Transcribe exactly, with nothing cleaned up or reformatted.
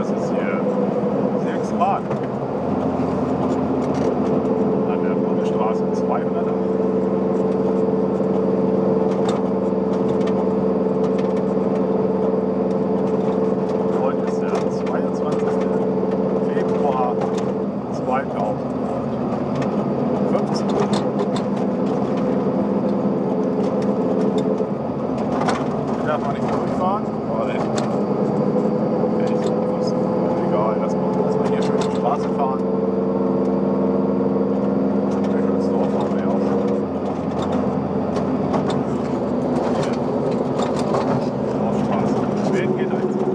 es ist hier sechs Grad. An der Bundesstraße zweihundertacht. Heute ist der zweiundzwanzigste Februar zweitausendfünfzehn. Hier darf man nicht durchfahren, weil ich muss, egal, lass mal, lass mal hier schön die Straße fahren. Der schönste Dorf haben wir auch. Hier. Dorfstraße. Wen geht eins?